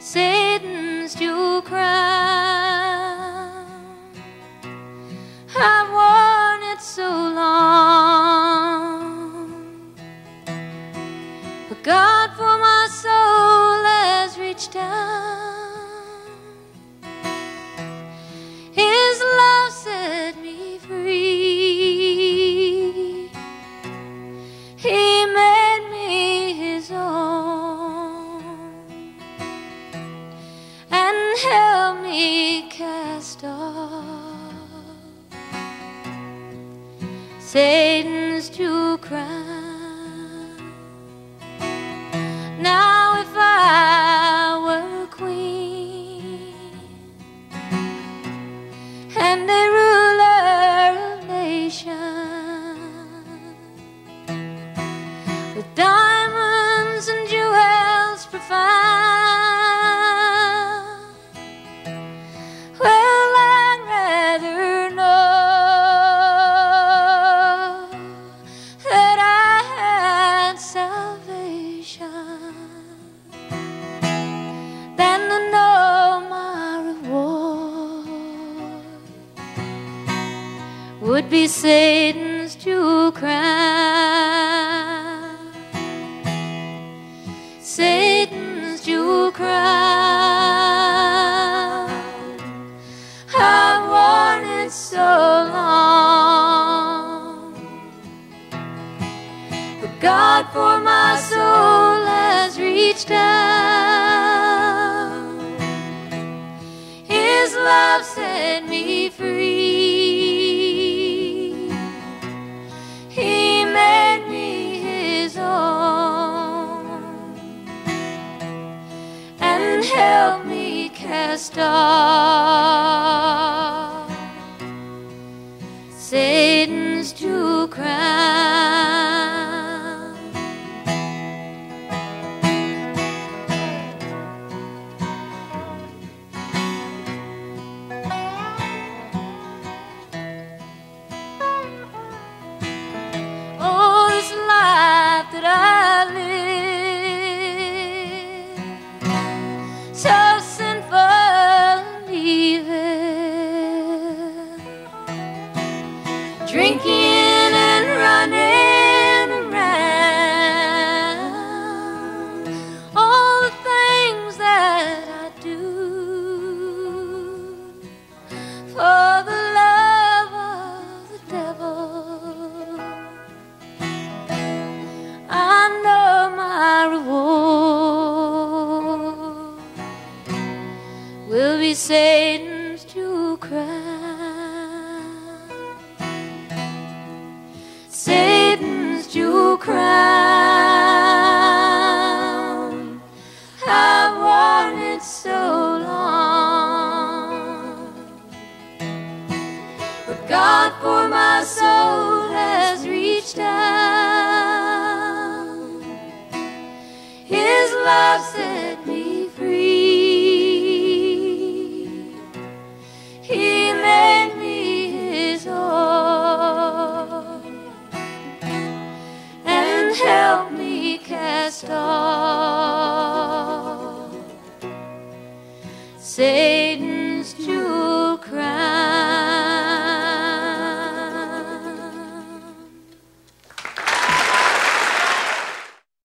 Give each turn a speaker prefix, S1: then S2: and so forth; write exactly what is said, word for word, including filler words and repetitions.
S1: Satan's jewel crown. I've worn it so long, but God for my soul has reached down. His love set me free. He made me His own and helped me cast off Satan's jewel crown. Now if I were a queen and a ruler of nations, with diamonds and jewels profound, well, I'd rather know that I had salvation than to know my reward would be Satan's jewel crown. Satan's jewel crown. I've worn it so long, but God for my soul has reached down. His love set me free. He made me His own and helped me cast off Satan's jewel crown. Oh, this life that I live, so sinful and evil, drinking and running around, all the things that I do for the love of the devil. I know my reward will be Satan's jewel crown. Satan's jewel crown. I've worn it so long, but God for my soul has reached down. His love set me free. He made me His own and helped me cast off Satan's